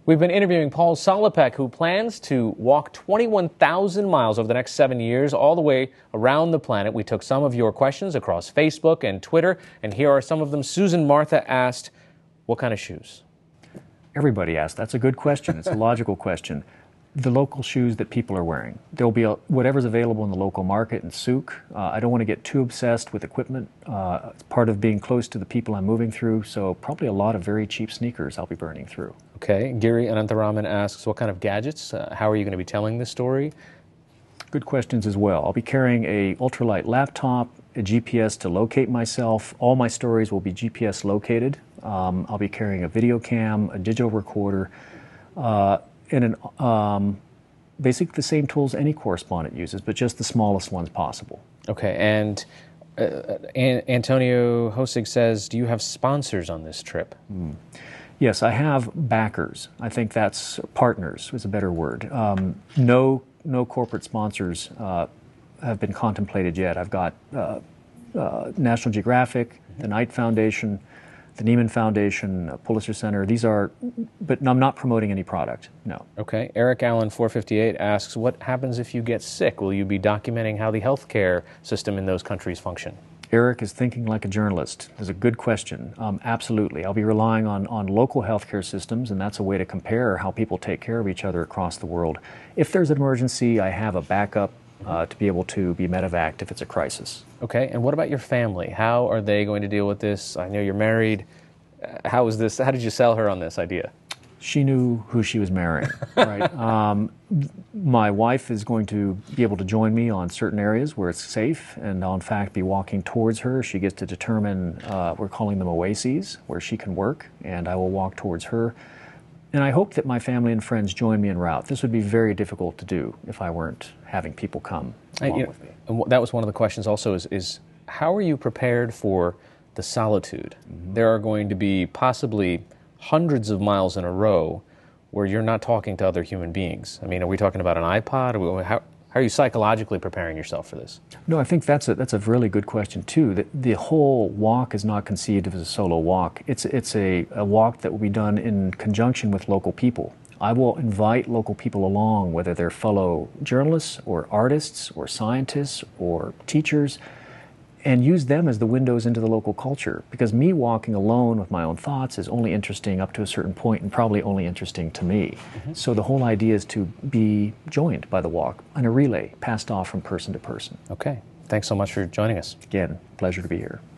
We've been interviewing Paul Salopek, who plans to walk 21,000 miles over the next 7 years, all the way around the planet. We took some of your questions across Facebook and Twitter, and here are some of them. Susan Martha asked, what kind of shoes? Everybody asked. That's a good question. It's a logical question. The local shoes that people are wearing. There'll be whatever's available in the local market and souk. I don't want to get too obsessed with equipment. It's part of being close to the people I'm moving through, so probably a lot of very cheap sneakers I'll be burning through. Okay. Giri Anantaraman asks, what kind of gadgets? How are you going to be telling this story? Good questions as well. I'll be carrying a ultralight laptop, a GPS to locate myself. All my stories will be GPS located. I'll be carrying a video cam, a digital recorder, and basically the same tools any correspondent uses, but just the smallest ones possible. Okay, and Antonio Hosig says, do you have sponsors on this trip? Yes, I have backers. I think that's partners is a better word. No corporate sponsors have been contemplated yet. I've got National Geographic, the Knight Foundation, the Neiman Foundation, Pulitzer Center. These are, but I'm not promoting any product, no. Okay. Eric Allen 458 asks, what happens if you get sick? Will you be documenting how the healthcare system in those countries function? Eric is thinking like a journalist. That's a good question. Absolutely. I'll be relying on local healthcare systems, and that's a way to compare how people take care of each other across the world. If there's an emergency, I have a backup to be able to be medevaced if it's a crisis. Okay, and what about your family? How are they going to deal with this? I know you're married. How did you sell her on this idea? She knew who she was marrying, right? My wife is going to be able to join me on certain areas where it's safe, and I'll in fact be walking towards her. She gets to determine, we're calling them oases, where she can work, and I will walk towards her. And I hope that my family and friends join me en route. This would be very difficult to do if I weren't having people come along with me. And that was one of the questions also is how are you prepared for the solitude? There are going to be possibly hundreds of miles in a row where you're not talking to other human beings. I mean, are we talking about an iPod? How are you psychologically preparing yourself for this? No, I think that's a really good question too. The whole walk is not conceived as a solo walk. It's a walk that will be done in conjunction with local people. I will invite local people along, whether they're fellow journalists or artists or scientists or teachers, and use them as the windows into the local culture. Because me walking alone with my own thoughts is only interesting up to a certain point and probably only interesting to me. So the whole idea is to be joined by the walk on a relay, passed off from person to person. Okay. Thanks so much for joining us. Again, pleasure to be here.